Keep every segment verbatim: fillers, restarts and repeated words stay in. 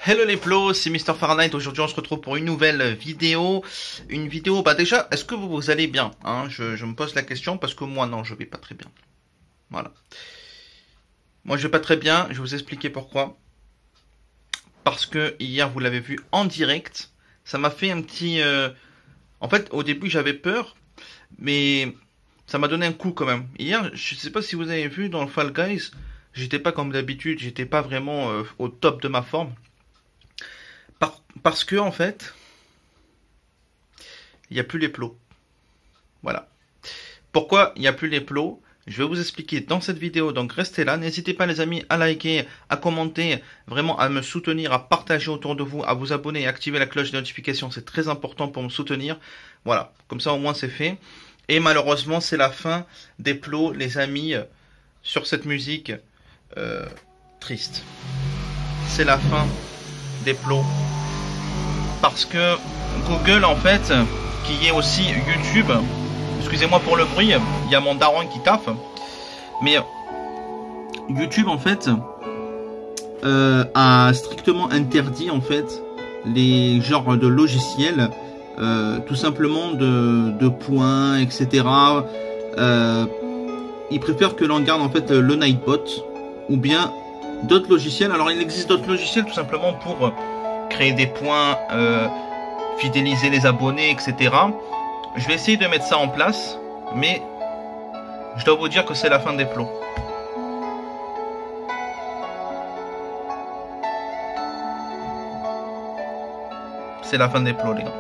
Hello les plos, c'est Mister Fahrenheit. Aujourd'hui on se retrouve pour une nouvelle vidéo. Une vidéo, bah déjà, est-ce que vous, vous allez bien hein je, je me pose la question parce que moi non, je vais pas très bien. Voilà. Moi je vais pas très bien, je vais vous expliquer pourquoi. Parce que hier vous l'avez vu en direct, ça m'a fait un petit... Euh... En fait au début j'avais peur, mais ça m'a donné un coup quand même. Hier, je sais pas si vous avez vu dans le Fall Guys, j'étais pas comme d'habitude, j'étais pas vraiment euh, au top de ma forme. Par, parce que en fait, il n'y a plus les plots. Voilà. Pourquoi il n'y a plus les plots? Je vais vous expliquer dans cette vidéo, donc restez là. N'hésitez pas les amis à liker, à commenter, vraiment à me soutenir, à partager autour de vous, à vous abonner et activer la cloche de notification. C'est très important pour me soutenir. Voilà, comme ça au moins c'est fait. Et malheureusement c'est la fin des plots les amis sur cette musique euh, triste. C'est la fin des plots. Parce que Google en fait, qui est aussi YouTube, excusez-moi pour le bruit, il y a mon daron qui taffe, mais YouTube en fait euh, a strictement interdit en fait les genres de logiciels, euh, tout simplement de, de points, et cetera. Euh, ils préfèrent que l'on garde en fait le Nightbot ou bien d'autres logiciels. Alors il existe d'autres logiciels tout simplement pour créer des points, euh, fidéliser les abonnés, et cetera. Je vais essayer de mettre ça en place, mais je dois vous dire que c'est la fin des plots. C'est la fin des plots, les gars.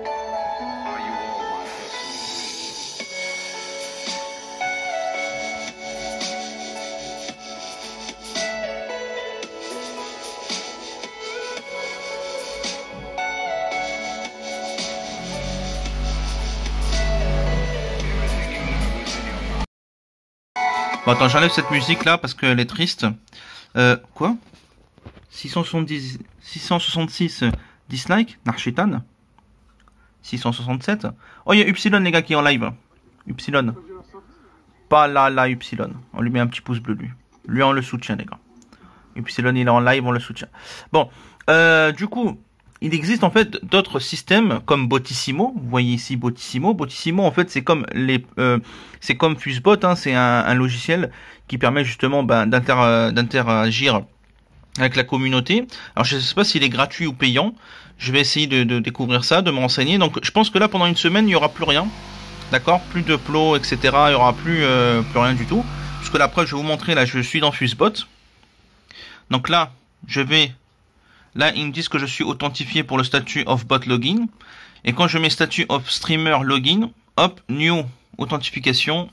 Bon attends, j'enlève cette musique là parce qu'elle est triste. Euh, quoi six cent soixante-dix, six cent soixante-six dislikes, Narchitan. six cent soixante-sept. Oh, il y a Upsilon les gars qui est en live. Upsilon. Pas là, là, Upsilon. On lui met un petit pouce bleu lui. Lui on le soutient les gars. Upsilon il est en live, on le soutient. Bon, euh, du coup... Il existe en fait d'autres systèmes comme Bottissimo. Vous voyez ici Bottissimo. Bottissimo en fait c'est comme les, euh, c'est comme Fusebot. Hein, c'est un, un logiciel qui permet justement ben, d'inter, d'interagir avec la communauté. Alors je ne sais pas s'il est gratuit ou payant. Je vais essayer de, de découvrir ça, de me renseigner. Donc je pense que là pendant une semaine il n'y aura plus rien. D'accord, plus de plots, et cetera. Il n'y aura plus euh, plus rien du tout. Parce que la preuve je vais vous montrer là, je suis dans Fusebot. Donc là je vais Là, ils me disent que je suis authentifié pour le statut of bot login. Et quand je mets statut of streamer login, hop, new authentification.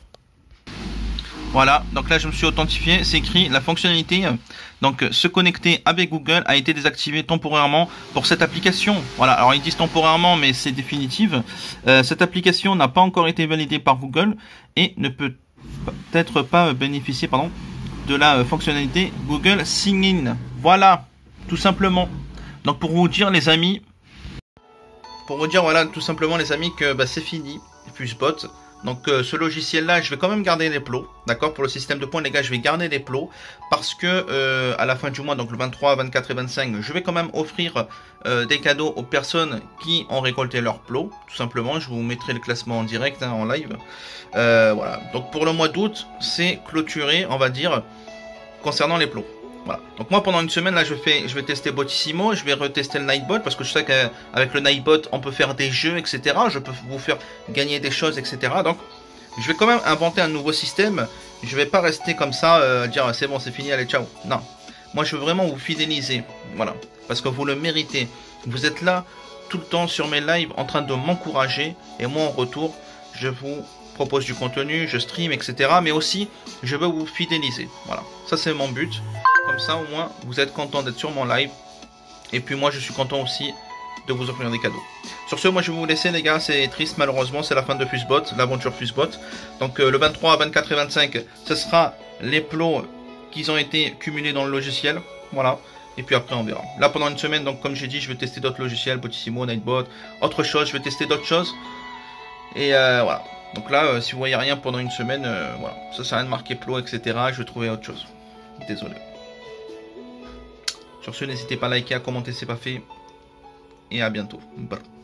Voilà, donc là je me suis authentifié. C'est écrit la fonctionnalité, donc se connecter avec Google a été désactivée temporairement pour cette application. Voilà, alors ils disent temporairement, mais c'est définitive. Euh, cette application n'a pas encore été validée par Google et ne peut peut-être pas bénéficier, pardon, de la fonctionnalité Google Sign-in. Voilà. Tout simplement. Donc pour vous dire les amis, pour vous dire voilà tout simplement les amis que bah, c'est fini, Fusebot. Donc euh, ce logiciel là, je vais quand même garder les plots, d'accord. Pour le système de points les gars, je vais garder les plots parce que euh, à la fin du mois, donc le vingt-trois, vingt-quatre et vingt-cinq, je vais quand même offrir euh, des cadeaux aux personnes qui ont récolté leurs plots. Tout simplement, je vous mettrai le classement en direct, hein, en live. Euh, voilà. Donc pour le mois d'août, c'est clôturé, on va dire, concernant les plots. Voilà. Donc moi pendant une semaine là je fais, je vais tester Bottissimo, je vais retester le Nightbot parce que je sais qu'avec le Nightbot on peut faire des jeux, et cetera. Je peux vous faire gagner des choses, et cetera. Donc je vais quand même inventer un nouveau système. Je vais pas rester comme ça, euh, dire c'est bon c'est fini, allez ciao. Non. Moi je veux vraiment vous fidéliser. Voilà. Parce que vous le méritez. Vous êtes là tout le temps sur mes lives en train de m'encourager. Et moi en retour je vous propose du contenu, je stream, et cetera. Mais aussi je veux vous fidéliser. Voilà. Ça c'est mon but. Comme ça au moins vous êtes content d'être sur mon live. Et puis moi je suis content aussi de vous offrir des cadeaux. Sur ce moi je vais vous laisser les gars. C'est triste malheureusement. C'est la fin de Fusebot, l'aventure Fusebot. Donc euh, le vingt-trois, vingt-quatre et vingt-cinq ce sera les plots qui ont été cumulés dans le logiciel. Voilà. Et puis après on verra. Là pendant une semaine donc comme j'ai dit je vais tester d'autres logiciels. Bottissimo, Nightbot, autre chose. Je vais tester d'autres choses. Et euh, voilà. Donc là euh, si vous voyez rien pendant une semaine, euh, voilà. Ça sert à rien de marquer plot, et cetera. Je vais trouver autre chose. Désolé. Sur ce, n'hésitez pas à liker, à commenter, c'est pas fait. Et à bientôt. Bye.